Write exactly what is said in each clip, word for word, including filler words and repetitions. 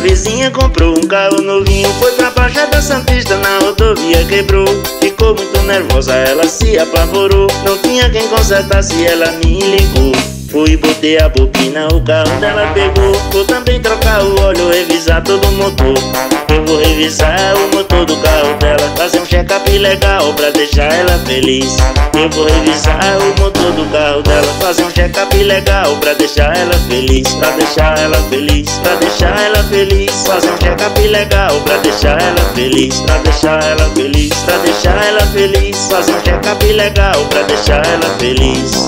vizinha comprou um carro novinho, foi pra Baixada Santista, na rodovia quebrou. Ficou muito nervosa, ela se apavorou, não tinha quem consertasse, ela me ligou. Fui, botei a bobina, o carro dela pegou. Vou também trocar o óleo, revisar todo o motor. Eu vou revisar o motor do carro dela, fazer um check-up legal pra deixar ela feliz. Eu vou revisar o motor do carro dela, fazer um check-up legal pra deixar ela feliz. Pra deixar ela feliz, pra deixar ela feliz. Fazer um check-up legal pra deixar ela feliz. Pra deixar ela feliz, pra deixar ela feliz. Fazer um check-up legal pra deixar ela feliz.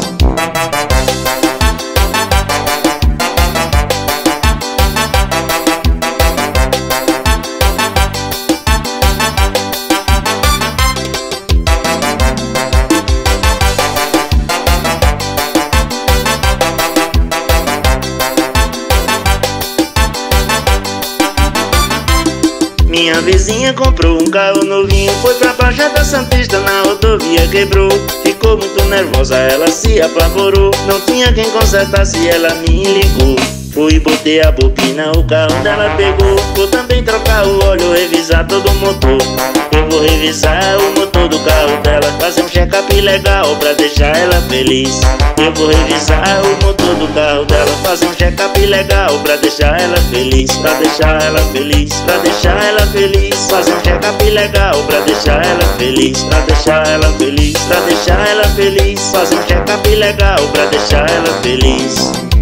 Minha vizinha comprou um carro novinho, foi pra Baixada Santista, na rodovia quebrou. Ficou muito nervosa, ela se apavorou, não tinha quem consertasse, ela me ligou. Fui, botei a bobina, o carro dela pegou. Vou também trocar o óleo, revisar todo o motor. Eu vou revisar o motor do carro dela, fazer um check-up legal pra deixar ela feliz. Eu vou revisar o motor do carro dela, fazer um check-up legal pra deixar ela feliz. Pra deixar ela feliz, pra deixar ela feliz. Fazer um check-up legal pra deixar ela feliz. Pra deixar ela feliz, pra deixar ela feliz. Fazer um check-up legal pra deixar ela feliz.